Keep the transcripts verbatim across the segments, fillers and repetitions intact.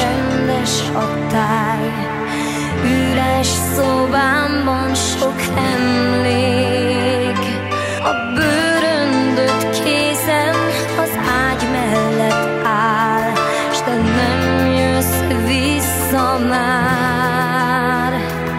csendes a táj. Üres szobámban sok emlék, a bőröndöt kézen az ágy mellett áll, s te nem jössz vissza már.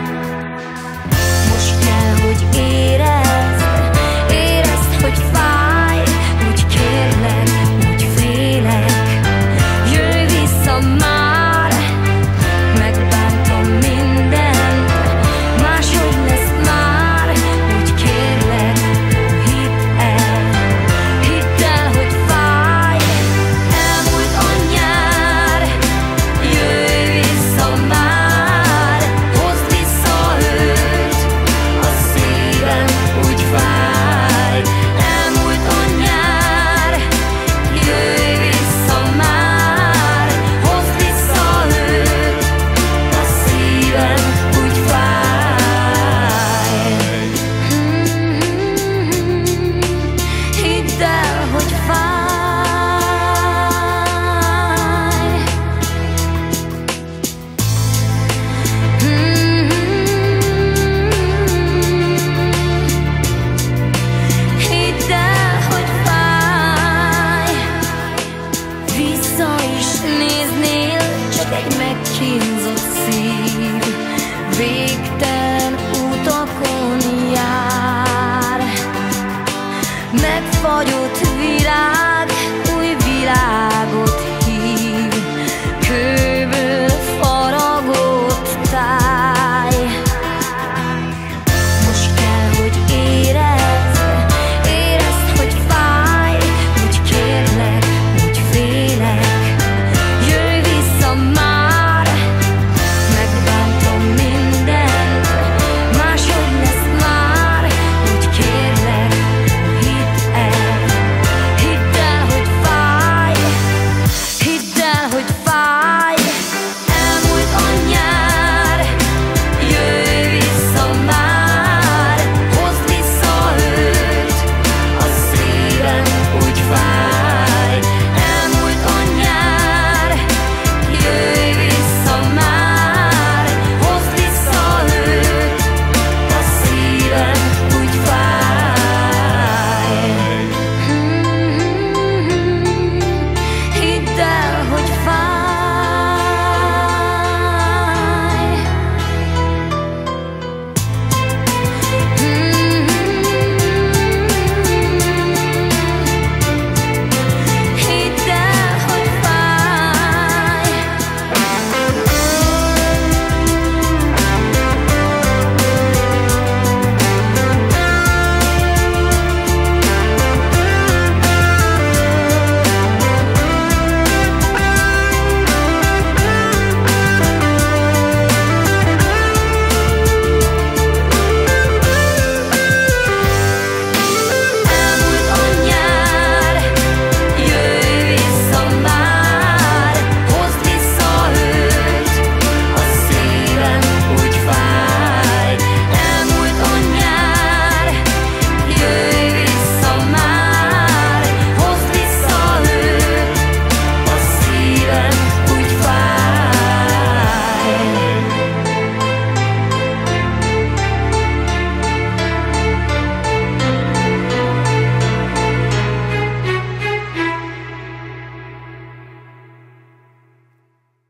Most kell, hogy érezd, érezd, hogy fáj, úgy kérlek, úgy félek, jöjj vissza már, megbántam mindent, máshogy lesz már, úgy kérlek, hidd el, hidd el, hogy fáj, elmúlt a nyár, jöjj vissza már, hozd vissza őt, a szívem úgy fáj, elmúlt a nyár, jöjj vissza már, hozd vissza őt, a szívem úgy fáj. Hidd el, hogy fáj. Hidd el, hogy fáj. Vissza is néznél, csak egy megkínzott szív.